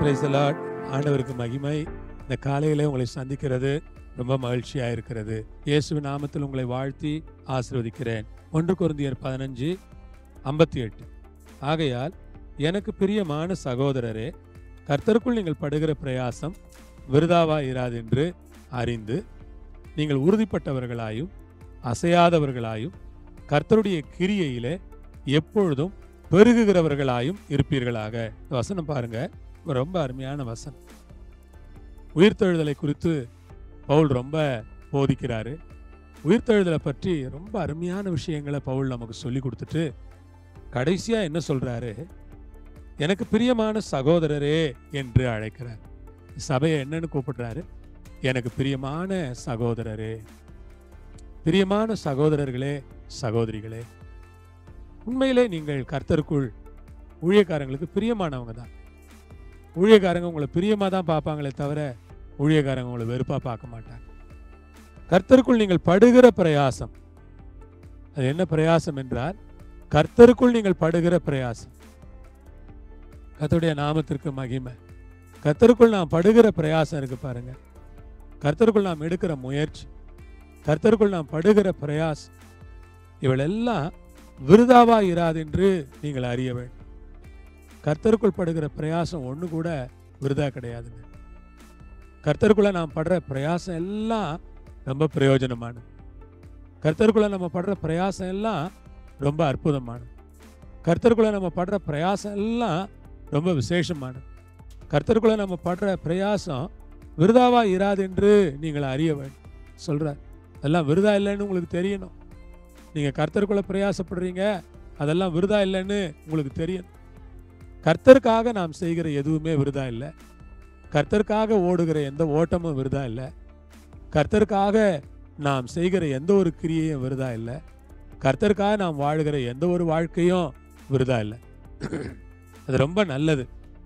Praise the Lord. ஆண்டவருக்கு மகிமை. இந்த காலையிலே உங்களை சந்திக்கிறது ரொம்ப மகிழ்ச்சியாக இருக்கிறது. இயேசுவின் நாமத்தில் உங்களை வாழ்த்தி ஆசீர்வதிக்கிறேன். 1 கொரிந்தியர் 15:58. ஆகையால் எனக்கு பிரியமான சகோதரரே, கர்த்தருக்குள் நீங்கள் படுகிற பிரயாசம் விருதாவாய் இராதென்று அறிந்து நீங்கள் உறுதிப்பட்டவர்களாயும் அசையாதவர்களாயும் கர்த்தருடைய கிரியையிலே எப்பொழுதும் பெருகுகிறவர்களாயும் இருப்பீர்களாக. வசனம் பாருங்க, ரொம்ப அருமையான வசனம். உயிர்த்தெழுதலை குறித்து பவுல் ரொம்ப போதிக்கிறாரு. உயிர்த்தெழுதலை பற்றி ரொம்ப அருமையான விஷயங்களை பவுல் நமக்கு சொல்லி கொடுத்துட்டு கடைசியா என்ன சொல்றாரு? எனக்கு பிரியமான சகோதரரே என்று அழைக்கிறார். சபையை என்னன்னு கூப்பிடுறாரு? எனக்கு பிரியமான சகோதரரே. பிரியமான சகோதரர்களே, சகோதரிகளே, உண்மையிலே நீங்கள் கர்த்தருக்குள் ஊழியக்காரங்களுக்கு பிரியமானவங்க தான். ஊழியக்காரங்க உங்களை பிரியமாக தான் பார்ப்பாங்களே தவிர ஊழியக்காரங்க உங்களை வெறுப்பாக பார்க்க மாட்டாங்க. கர்த்தருக்குள் நீங்கள் படுகிற பிரயாசம், அது என்ன பிரயாசம் என்றால், கர்த்தருக்குள் நீங்கள் படுகிற பிரயாசம். கர்த்தருடைய நாமத்திற்கு மகிமை. கர்த்தருக்குள் நாம் படுகிற பிரயாசம் இருக்கு பாருங்க. கர்த்தருக்குள் நாம் எடுக்கிற முயற்சி, கர்த்தருக்குள் நாம் படுகிற பிரயாசம், இவளெல்லாம் விருதாவா இராது என்று நீங்கள் அறிய வேண்டும். கர்த்தருக்குள் படுகிற பிரயாசம் ஒன்று கூட விருதா கிடையாதுங்க. கர்த்தருக்குள்ள நாம் படுற பிரயாசம் எல்லாம் ரொம்ப பிரயோஜனமானது. கர்த்தருக்குள்ள நம்ம படுற பிரயாசம் எல்லாம் ரொம்ப அற்புதமானது. கர்த்தருக்குள்ள நம்ம படுற பிரயாசம் எல்லாம் ரொம்ப விசேஷமானது. கர்த்தருக்குள்ள நம்ம படுற பிரயாசம் விருதாவா இராது என்று நீங்கள் அறிய வேண்டும் சொல்றார். அதெல்லாம் விருதா இல்லைன்னு உங்களுக்கு தெரியணும். நீங்க கர்த்தருக்குள்ள பிரயாசப்படுறீங்க, அதெல்லாம் விருதா இல்லைன்னு உங்களுக்கு தெரியணும். கர்த்தருக்காக நாம் செய்கிற எதுவுமே விருதா இல்லை. கர்த்தருக்காக ஓடுகிற எந்த ஓட்டமும் விருதா இல்லை. கர்த்தருக்காக நாம் செய்கிற எந்த ஒரு கிரியையும் விருதா இல்லை. கர்த்தருக்காக நாம் வாழ்கிற எந்த ஒரு வாழ்க்கையும் விருதா இல்லை. அது ரொம்ப நல்லது.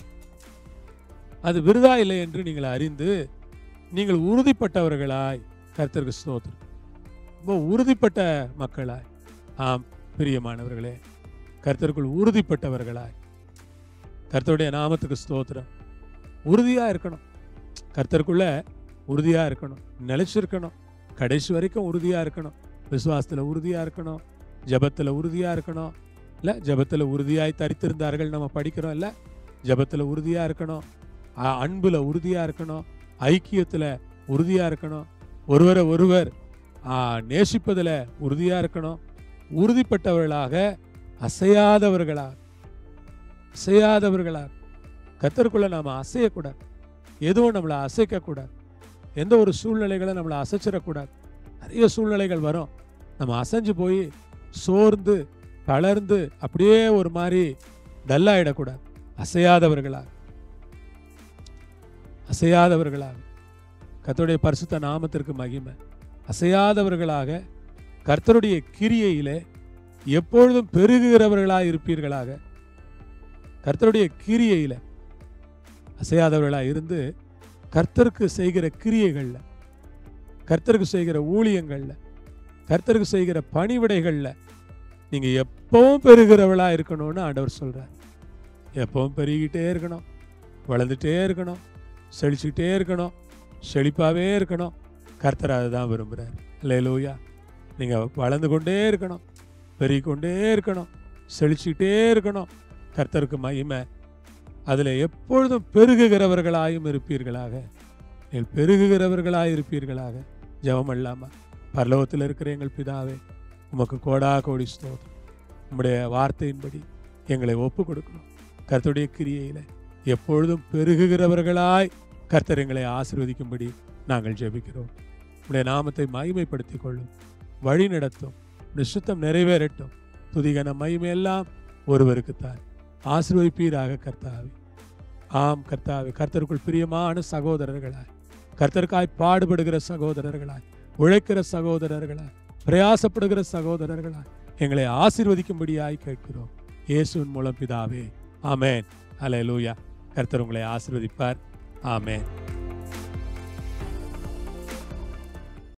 அது விருதா இல்லை என்று நீங்கள் அறிந்து நீங்கள் உறுதிப்பட்டவர்களாய், கர்த்தருக்கு ஸ்தோத்திரம், ரொம்ப உறுதிப்பட்ட மக்களாய், ஆம் பிரியமானவர்களே, கர்த்தருக்குள் உறுதிப்பட்டவர்களாய், கர்த்தருடைய நாமத்துக்கு ஸ்தோத்திரம், உறுதியா இருக்கணும். கர்த்தருக்குள்ள உறுதியா இருக்கணும், நிலைச்சிருக்கணும், கடைசி வரைக்கும் உறுதியா இருக்கணும். விசுவாசத்துல உறுதியா இருக்கணும், ஜபத்துல உறுதியா இருக்கணும். இல்ல ஜபத்துல உறுதியாய் தரித்திருந்தார்கள் நம்ம படிக்கிறோம். இல்ல ஜபத்துல உறுதியா இருக்கணும், அன்புல உறுதியா இருக்கணும், ஐக்கியத்துல உறுதியா இருக்கணும், ஒருவரை ஒருவர் நேசிப்பதில் உறுதியா இருக்கணும். உறுதிப்பட்டவர்களாக, அசையாதவர்களாக, அசையாதவர்களாக. கர்த்தருக்குள்ள நாம அசையக்கூடாது. எதுவும் நம்மளை அசைக்கக்கூடாது. எந்த ஒரு சூழ்நிலைகளை நம்மளை அசைச்சிடக்கூடாது. நிறைய சூழ்நிலைகள் வரும், நம்ம அசைஞ்சு போய் சோர்ந்து தளர்ந்து அப்படியே ஒரு மாதிரி டல்லாயிடக்கூடாது. அசையாதவர்களாக, அசையாதவர்களாக. கர்த்தருடைய பரிசுத்த நாமத்திற்கு மகிமை. அசையாதவர்களாக, கர்த்தருடைய கிரியையிலே எப்பொழுதும் பெருகுகிறவர்களாக இருப்பீர்களாக. கர்த்தருடைய கிரியையில அசையாதவர்களாக இருந்து கர்த்தருக்கு செய்கிற கிரியைகள்ல, கர்த்தருக்கு செய்கிற ஊழியங்கள்ல, கர்த்தருக்கு செய்கிற பணிவிடைகள்ல நீங்க எப்பவும் பெருகிறவளா இருக்கணும்னு ஆண்டவர் சொல்றார். எப்பவும் பெருகிட்டே இருக்கணும், வளர்ந்துட்டே இருக்கணும், செழிச்சுக்கிட்டே இருக்கணும், செழிப்பாவே இருக்கணும். கர்த்தர் அதுதான் விரும்புகிறார். அல்லேலூயா. நீங்க வளர்ந்து கொண்டே இருக்கணும், பெருகிக்கொண்டே இருக்கணும், செழிச்சுக்கிட்டே இருக்கணும். கர்த்தருக்கு மகிமை. அதில் எப்பொழுதும் பெருகுகிறவர்களாயும் இருப்பீர்களாக. நீங்கள் பெருகுகிறவர்களாக இருப்பீர்களாக. ஜெபம் இல்லாம. பரலோகத்தில் இருக்கிற எங்கள் பிதாவே, உமக்கு கோடா கோடி ஸ்தோத்திரம். உம்முடைய வார்த்தையின்படி எங்களை ஒப்பு கொடுக்கணும். கர்த்தருடைய கிரியையில எப்பொழுதும் பெருகுகிறவர்களாய் கர்த்தர் எங்களை ஆசீர்வதிக்கும்படி நாங்கள் ஜெபிக்கிறோம். உடைய நாமத்தை மகிமைப்படுத்திக் கொள்ளும், வழி நடத்தும், சுத்தம் நிறைவேறட்டும். துதிகன மகிமை எல்லாம் ஒருவருக்குத்தான். ஆசீர்வதிப்பீராக கர்த்தாவே. ஆம் கர்த்தாவே, கர்த்தருக்குள் பிரியமான சகோதரர்களாய், கர்த்தருக்காய் பாடுபடுகிற சகோதரர்களாய், உழைக்கிற சகோதரர்களாய், பிரயாசப்படுகிற சகோதரர்களாய் எங்களை ஆசீர்வதிக்கும்படியாய் கேட்கிறோம். இயேசுவின் மூலம் பிதாவே, ஆமேன். அல்லேலூயா. கர்த்தர் உங்களை ஆசீர்வதிப்பார். ஆமேன்.